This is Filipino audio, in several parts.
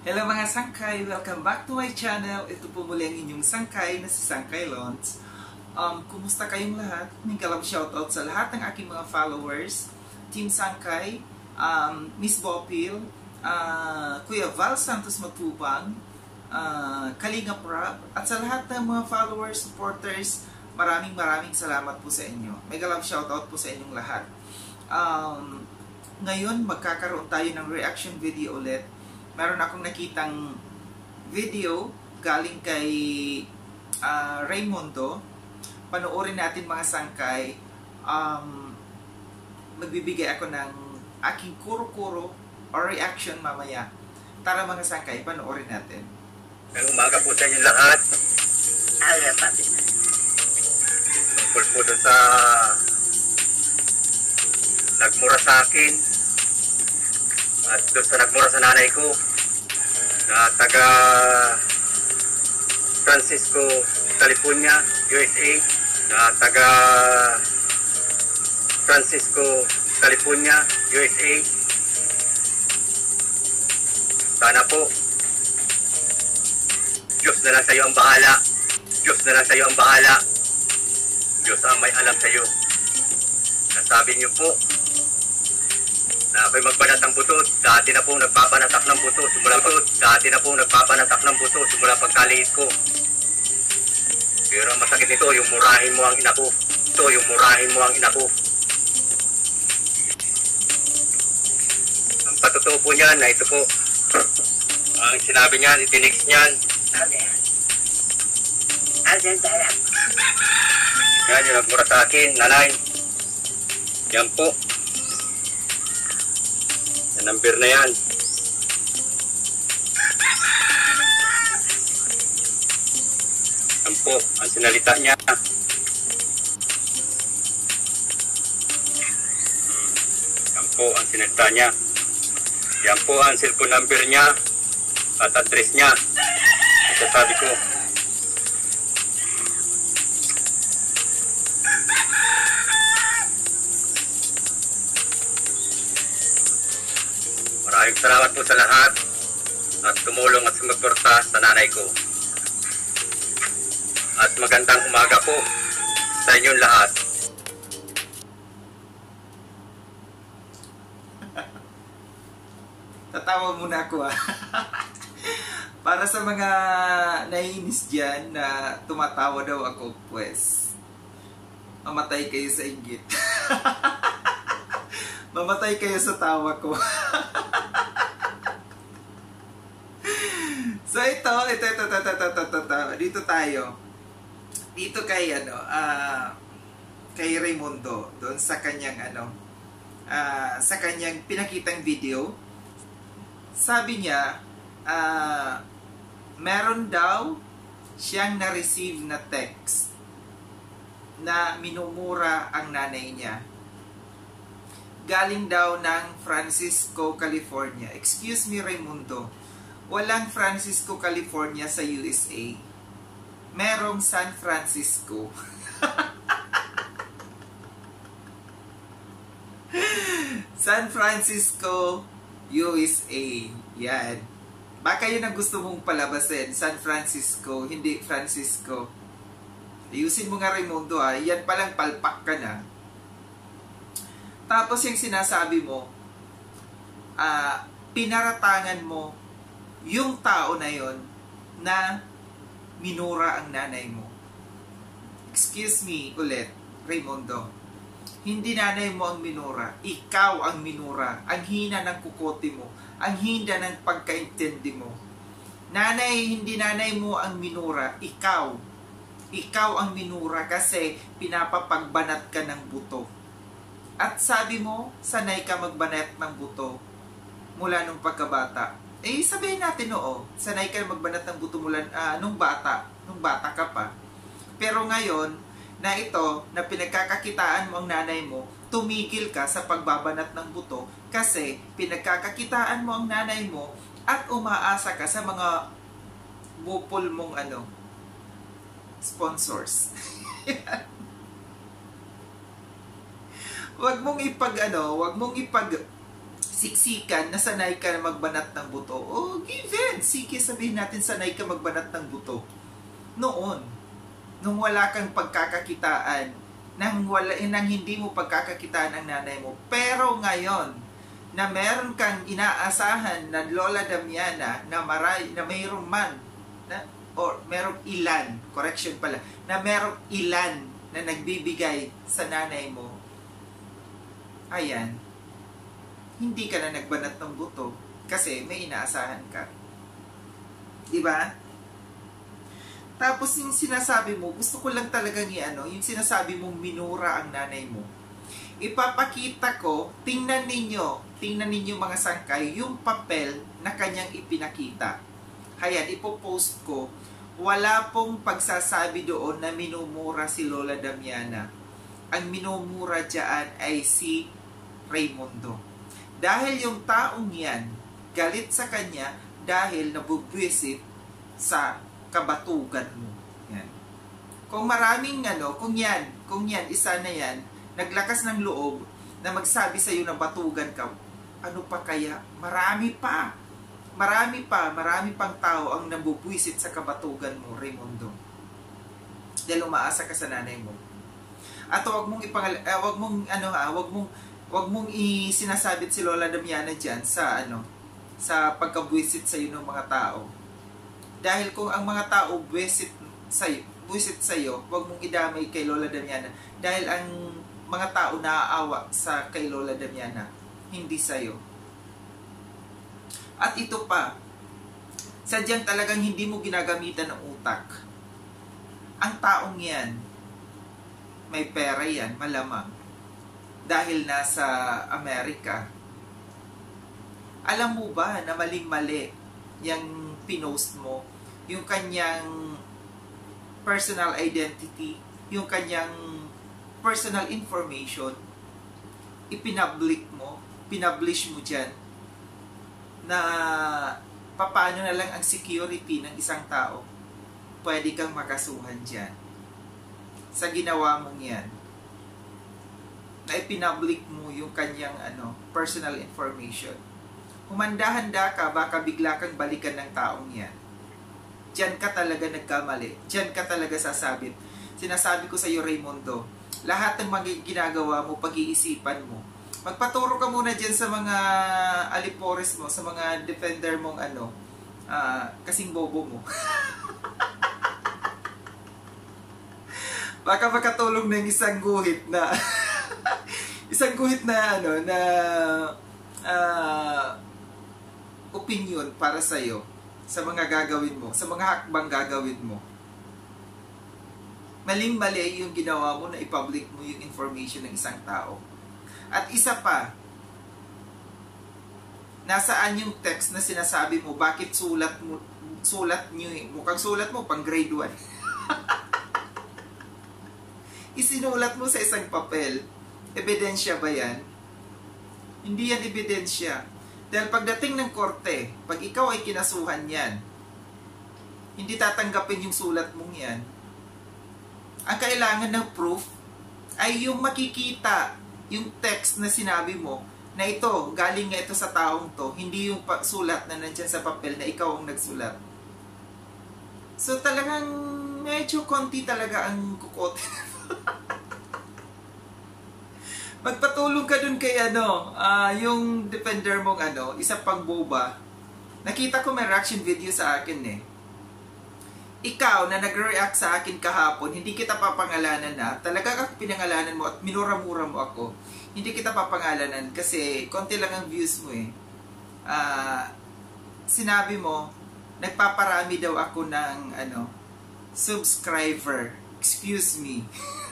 Hello mga sangkay! Welcome back to my channel. Ito po muli ang inyong sangkay na si Sangkay Lons. Kumusta kayong lahat? Mingkalam shoutout sa lahat ng aking mga followers. Team Sangkay, Miss Bopil, Kuya Val Santos Matubang, Kalinga Prab, at sa lahat ng mga followers, supporters, maraming salamat po sa inyo. Mega love shoutout po sa inyong lahat. Ngayon, magkakaroon tayo ng reaction video ulit. Meron akong nakitang video galing kay Raymundo. Panoorin natin mga sangkay. Magbibigay ako ng aking kuro-kuro or reaction mamaya. Tara mga sangkay, panoorin natin. Ngayong umaga po sa inyo lahat. Ay, pati. Tungkol po doon sa nagmura sa akin at doon sa nagmura sa nanay ko na taga Francisco, California, USA, na taga Francisco, California, USA. Sana po Diyos na lang sa iyo ang bahala. Diyos na lang sa iyo ang bahala. Diyos ang may alam sa iyo. Nasabi niyo po na ako'y magbanat ng buto. Dati na po nagpapanatak ng buto simula pagkaliit ko. Pero ang masakit nito, yung murahin mo ang ina ko. Ang patotoo po niyan na ito po ang sinabi niyan, itiniks niyan. Yan yung nagmura sa akin, nanay. Yan po. Yung number na yan. Yan po, ang sinalita niya. Yan po, ang sinalita niya. Yan po ang cellphone number niya at address niya. Ito sabi ko. Maraming salamat po sa lahat at tumulong at sumuporta sa nanay ko. At magandang umaga po sa inyong lahat. Tatawa muna ako Para sa mga naiinis dyan na tumatawa daw ako, pues mamatay kayo sa inggit. Mamatay kayo sa tawa ko. So ito, dito tayo. Dito kay kay Raymundo, doon sa kanyang sa kanyang pinakitang video. Sabi niya, meron daw siyang na-receive na text na minumura ang nanay niya. Galing daw ng Francisco, California. Excuse me, Raymundo. Walang Francisco, California sa USA. Merong San Francisco. San Francisco, USA. Yan. Baka yun ang gusto mong palabasin. San Francisco, hindi Francisco. Ayusin mo nga, Raymundo, yan palang palpak ka na. Tapos yung sinasabi mo, pinaratangan mo yung tao na yon na minura ang nanay mo. Excuse me ulit, Raymundo. Hindi nanay mo ang minura. Ikaw ang minura. Ang hina ng kukote mo. Ang hina ng pagkaintindi mo. Hindi nanay mo ang minura. Ikaw. Ikaw ang minura kasi pinapapagbanat ka ng buto. At sabi mo, sanay ka magbanat ng buto mula nung pagkabata. Sabihin natin sanay ka magbanat ng buto mula nung bata ka pa. Pero ngayon, na ito, na pinagkakakitaan mo ang nanay mo, tumigil ka sa pagbabanat ng buto kasi pinagkakakitaan mo ang nanay mo at umaasa ka sa mga bupol mong sponsors. Wag mong ipag siksikan na sanay ka na magbanat ng buto. Oh, given. Sige, sabihin natin sanay ka magbanat ng buto. Noon, nung wala kang pagkakakitaan, nang hindi mo pagkakakitaan ng nanay mo. Pero ngayon, na meron kang inaasahan na Lola Damiana na mayroong man, or merong ilan, correction pala, na merong ilan na nagbibigay sa nanay mo, ayan, hindi ka na nagbanat ng buto kasi may inaasahan ka. Diba? Tapos yung sinasabi mo, gusto ko lang talagang yung sinasabi mong minura ang nanay mo. Ipapakita ko, tingnan ninyo mga sangkay, yung papel na kanyang ipinakita. Hayan, ipopost ko. Wala pong pagsasabi doon na minumura si Lola Damiana. Ang minumura dyan ay si Raymundo. Dahil yung taong yan, galit sa kanya dahil nabubwisit sa kabatugan mo. Yan. Kung maraming kung yan, isa na yan, naglakas ng loob na magsabi sa iyo na batugan ka, ano pa kaya? Marami pang tao ang nabubwisit sa kabatugan mo, Raymundo. Dahil umaasa ka sa nanay mo. At wag mong isinasabit si Lola Damiana diyan sa pagkabwisit sa iyo ng mga tao. Dahil kung ang mga tao buwisit sa iyo, wag mong idamay kay Lola Damiana dahil ang mga tao naaawa sa kay Lola Damiana, hindi sa iyo. At ito pa, sadyang talagang hindi mo ginagamitan ng utak. Ang taong yan, may pera yan, malamang. Dahil nasa Amerika. Alam mo ba na maling-mali yung pinost mo, yung kanyang personal identity, yung kanyang personal information, pinablish mo dyan, na paano na lang ang security ng isang tao, pwede kang makasuhan dyan sa ginawa mong yan, na ipinablik mo yung kanyang personal information. Humanda-handa ka, baka bigla kang balikan ng taong yan. Diyan ka talaga nagkamali, diyan ka talaga sasabit. Sinasabi ko sa iyo, Raymundo, lahat ng mga ginagawa mo, pag-iisipan mo. Magpaturo ka muna dyan sa mga alipores mo, sa mga defender mong kasing bobo mo. Baka makatulong ng isang guhit na opinion para sa iyo sa mga gagawin mo, sa mga hakbang gagawin mo. Maling-mali yung ginawa mo na i-public mo yung information ng isang tao. At isa pa, nasaan yung text na sinasabi mo, bakit sulat nyo mukhang sulat mo pang grade 1. Isinulat mo sa isang papel. Ebidensya ba yan? Hindi yan ebidensya. Dahil pagdating ng korte, pag ikaw ay kinasuhan yan, hindi tatanggapin yung sulat mong yan. Ang kailangan ng proof ay yung makikita, yung text na sinabi mo, na ito, galing nga ito sa taong to, hindi yung sulat na nandyan sa papel na ikaw ang nagsulat. So talagang medyo konti talaga ang kukot. Magpatulong ka dun kay yung defender mong isa pang boba. Nakita ko may reaction video sa akin eh. Ikaw na nagre-react sa akin kahapon, hindi kita papangalanan na, talaga ako pinangalanan mo at minura-mura mo ako. Hindi kita papangalanan kasi konti lang ang views mo eh. Sinabi mo, nagpaparami daw ako ng subscriber. Excuse me.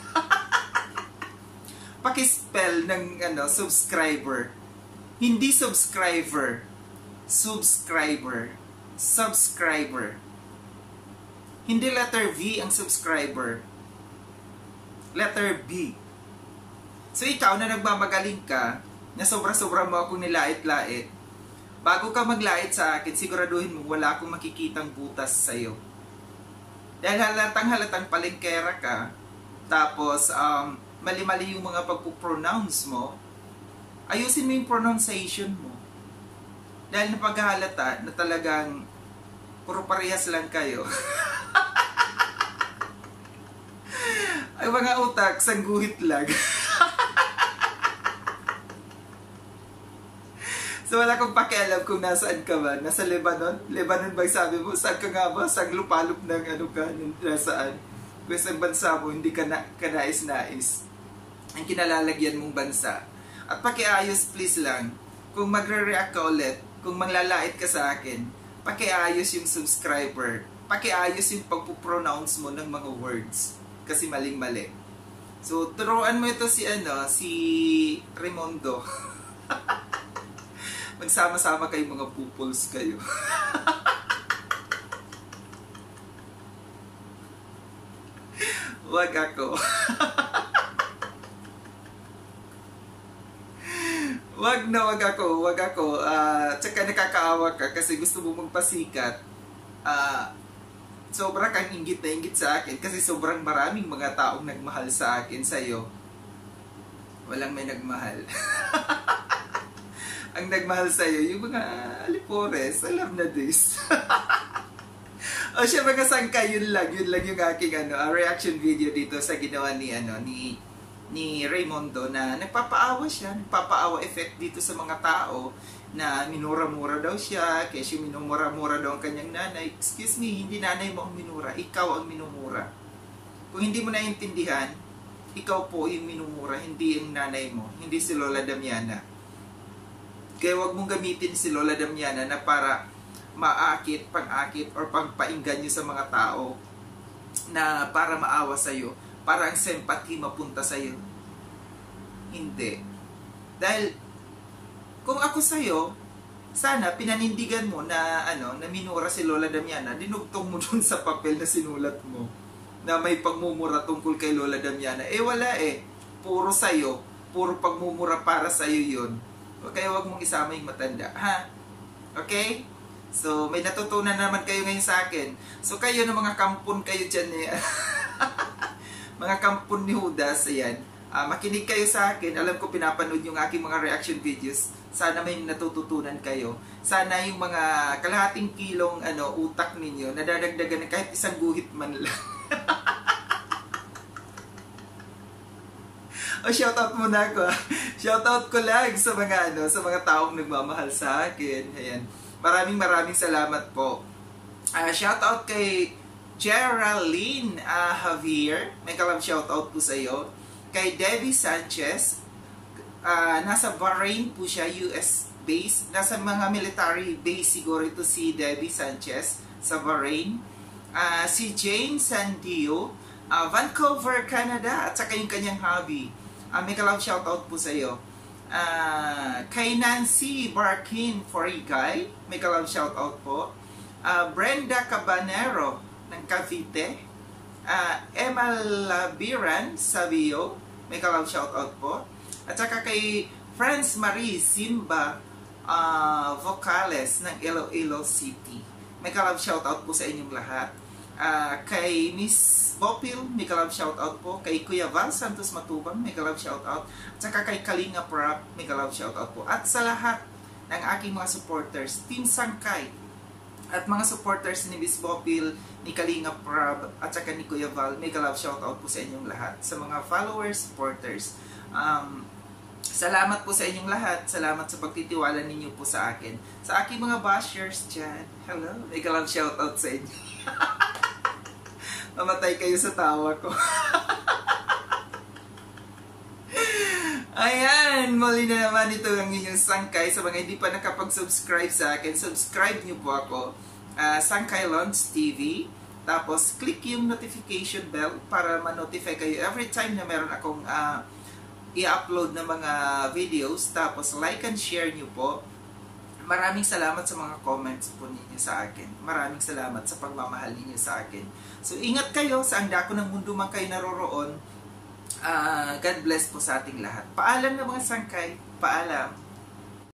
Pakispell ng subscriber. Hindi subscriber. Subscriber. Subscriber. Hindi letter V ang subscriber. Letter B. So ikaw na nagmamagaling ka, na sobra-sobra mo akong nilait-lait, bago ka maglait sa akin, siguraduhin mo wala akong makikitang butas sa'yo. Dahil halatang palengkera ka, tapos mali-mali yung mga pagpupronounce mo, ayusin mo yung pronunciation mo. Dahil napaghahalata na talagang puro parehas lang kayo. Ang mga utak, sangguhit lang. So wala akong pakialam kung nasaan ka ba. Nasa Lebanon? Lebanon ba sabi mo? Saan ka nga ba? Saan lupalop ng ano ka? Nasaan? Kung sa bansa mo, hindi ka kanais-nais ang kinalalagyan mong bansa. At pakiayos please lang. Kung magre-react ka ulit, kung manglalait ka sa akin, pakiayos yung subscriber. Pakiayos yung pagpupronounce mo ng mga words. Kasi maling-mali. So, turuan mo ito si Raymondo. Magsama-sama kayo mga pupuls kayo. Wag ako. Wag ako. Tsaka nakakaawa ka kasi gusto mo magpasikat. Sobra kang inggit na inggit sa akin kasi sobrang maraming mga taong nagmahal sa akin, sa'yo. Walang may nagmahal. Ang nagmahal sa'yo, yung mga alipores, alam na this. O siya, mga sangka, yun lang yung aking reaction video dito sa ginawa ni Raymondo na nagpapaawa siya, nagpapaawa effect dito sa mga tao na minura-mura daw siya, kasi minumura-mura daw ang kanyang nanay. Excuse me, hindi nanay mo ang minura, ikaw ang minumura. Kung hindi mo naiintindihan, ikaw po yung minumura, hindi yung nanay mo, hindi si Lola Damiana. Kaya wag mong gamitin si Lola Damiana na para maakit, pang-akit, or pagpainggan nyo sa mga tao na para maawa sa'yo, para ang sympathy mapunta sa'yo. Hindi. Dahil, kung ako sa'yo, sana pinanindigan mo na, na minura si Lola Damiana, dinugtong mo dun sa papel na sinulat mo, na may pagmumura tungkol kay Lola Damiana. Wala Puro sa'yo, puro pagmumura para sa'yo yun. Kaya wag mong isama yung matanda, ha? Okay? So, may natutunan naman kayo ngayon sa akin. So, kayo na mga kampon kayo dyan mga kampon ni Judas, ayan. Makinig kayo sa akin. Alam ko pinapanood yung aking mga reaction videos. Sana may natututunan kayo. Sana yung mga kalahating kilong utak ninyo nadadagdagan ng kahit isang guhit man lang. Shoutout muna ako. Shoutout ko lang sa mga sa mga taong nagmamahal sa akin. Ayan. Maraming salamat po. Shoutout kay Geraldine Javier. May kalam shoutout po sa iyo. Kay Debbie Sanchez. Nasa Bahrain po siya, US base. Nasa mga military base siguro ito si Debbie Sanchez sa Bahrain. Si Jane Sandio, Vancouver, Canada. At saka yung kanyang hobby. May kalam shoutout po sa iyo. Kay Nancy Barkin Forigay, may kalam shoutout po. Brenda Cabanero ng Cavite. Emma Labiran Savio, may kalam shoutout po. At saka kay Franz Marie Simba Vocales ng Iloilo City, may kalam shoutout po sa inyong lahat. Kay Miss Bopil, may kalab shoutout po. Kay Kuya Val Santos Matubang, may kalab shoutout. At saka kay Kalinga Prab, may kalab shoutout po. At sa lahat ng aking mga supporters, Team Sangkay, at mga supporters ni Miss Bopil, ni Kalinga Prab, at saka ni Kuya Val, may kalab shoutout po sa inyong lahat. Sa mga followers, supporters, salamat po sa inyong lahat. Salamat sa pagtitiwala ninyo po sa akin. Sa aking mga bashers dyan, hello, may kalab shoutout sa inyo. Mamatay kayo sa tawa ko. Ayan, muli na naman ito ang inyong Sangkay. Sa mga hindi pa nakapag-subscribe sa akin, subscribe niyo po ako. Sangkay Launch TV. Tapos, click yung notification bell para ma-notify kayo every time na meron akong i-upload na mga videos. Tapos, like and share niyo po. Maraming salamat sa mga comments po ninyo sa akin. Maraming salamat sa pagmamahal ninyo sa akin. So, ingat kayo sa dako ng mundo man kayo naroroon. God bless po sa ating lahat. Paalam na mga Sangkay. Paalam.